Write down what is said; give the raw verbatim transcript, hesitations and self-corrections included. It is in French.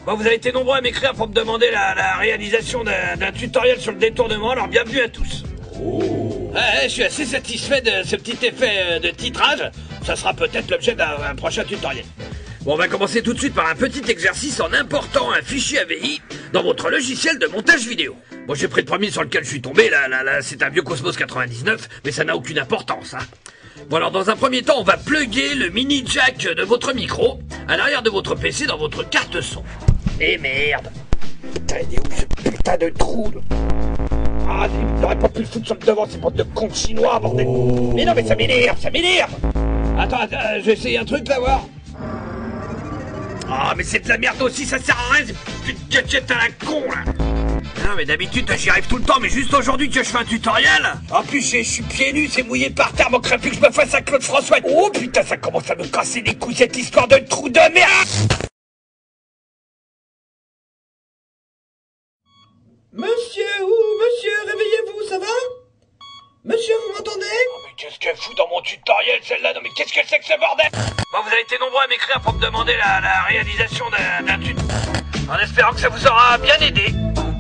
Bon, vous avez été nombreux à m'écrire pour me demander la, la réalisation d'un tutoriel sur le détournement, alors bienvenue à tous. Oh. Ouais, je suis assez satisfait de ce petit effet de titrage. Ça sera peut-être l'objet d'un prochain tutoriel. Bon, on va commencer tout de suite par un petit exercice en important un fichier A V I dans votre logiciel de montage vidéo. Bon, j'ai pris le premier sur lequel je suis tombé, là, là, là, c'est un vieux Cosmos quatre-vingt-dix-neuf, mais ça n'a aucune importance, hein. Bon, alors dans un premier temps, on va plugger le mini jack de votre micro à l'arrière de votre P C dans votre carte son. Eh merde! Putain, il est où ce putain de trou? Ah, il n'aurait pas pu le foutre sur le devant, ces bandes de cons chinois, bordel! Oh. Mais non, mais ça m'énerve, ça m'énerve! Attends, attends, je vais essayer un truc là, voir. Ah, mais c'est de la merde aussi, ça sert à rien, c'est de gadget à la con, là! Non, mais d'habitude, j'y arrive tout le temps, mais juste aujourd'hui que je fais un tutoriel. En plus, je suis pieds nus, c'est mouillé par terre, manquerait plus que je me fasse à Claude François. Oh putain, ça commence à me casser les couilles, cette histoire de trou de merde! Monsieur, ou monsieur, réveillez-vous, ça va? Monsieur, vous m'entendez? Oh, mais qu'est-ce qu'elle fout dans mon tutoriel, celle-là? Non, mais qu'est-ce que c'est que ce bordel? Bon, vous avez été nombreux à m'écrire pour me demander la, la réalisation d'un tuto, en espérant que ça vous aura bien aidé.